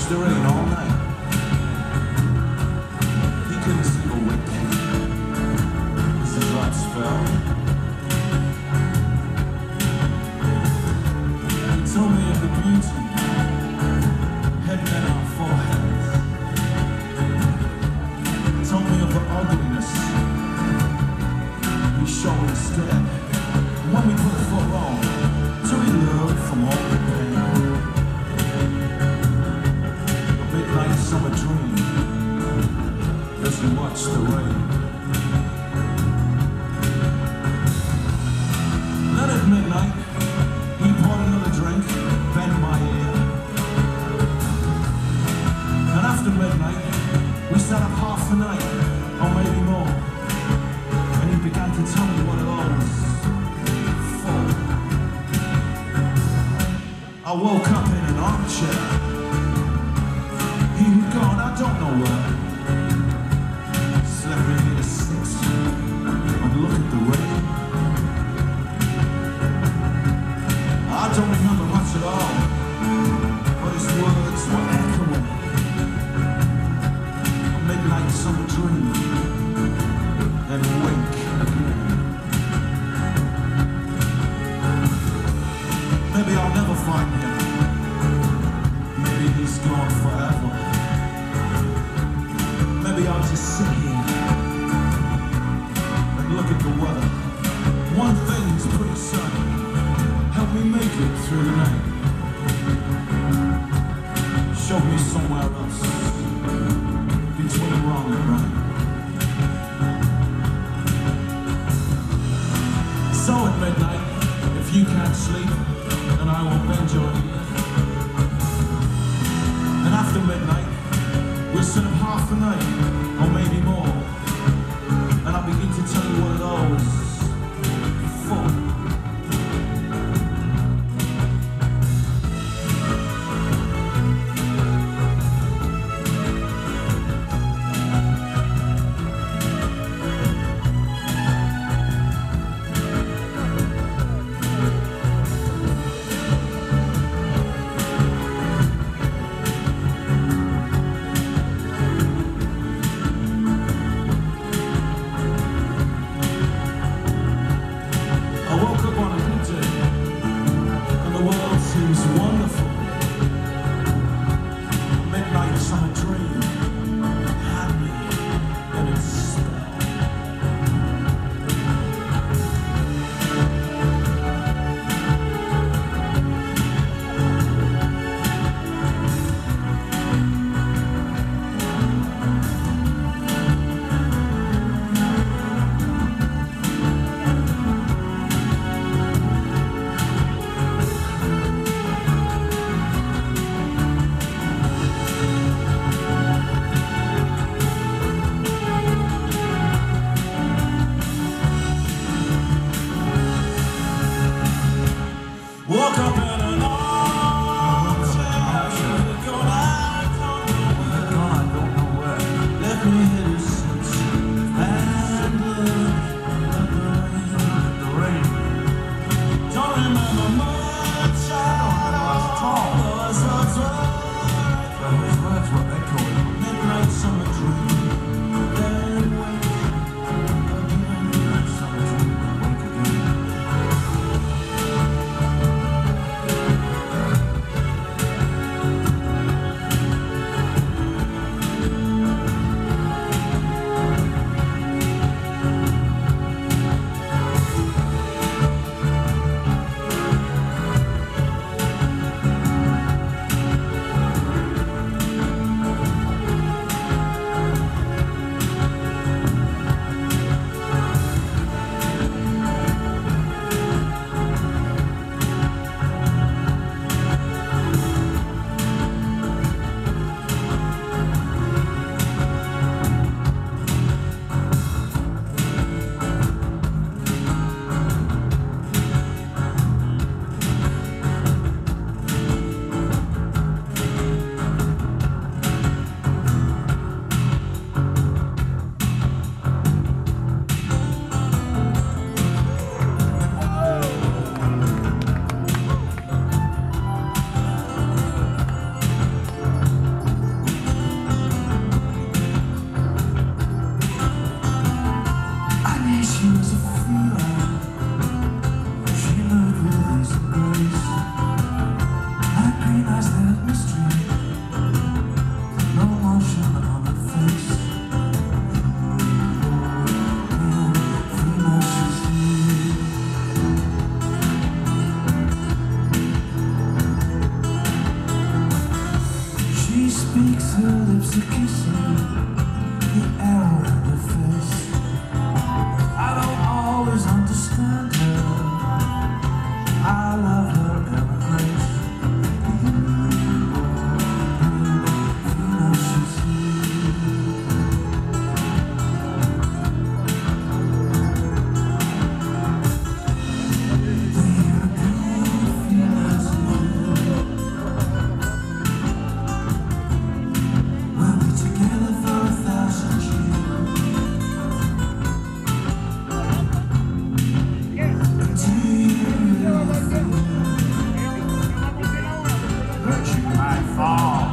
watched the rain all night. He couldn't sleep a wink as the drops fell. He told me of the beauty hidden in our foreheads. He told me of the ugliness we show instead. When we put a foot wrong, do we learn from all the pain? A midnight summer dream as we watch the rain. Then at midnight, he poured another drink, bent my ear. And after midnight, we sat up half the night, or maybe more. And he began to tell me what it was. I woke up in an armchair. He had gone, I don't know where. Slept me near 6 and look at the rain. I don't remember much at all, but his words were echoing. A midnight summer dream, then wake again. Maybe I'll never find him. Maybe he's gone forever. Maybe I'll just sit here and look at the weather. One thing's pretty certain: help me make it through the night. Show me somewhere else between wrong and right. So at midnight, if you can't sleep, and I will bend your ear. And after midnight, we'll sit up half the night, or maybe more. And I'll begin to tell you what it all was for. Wonderful. Midnight summer dream had me in its spell. Woke up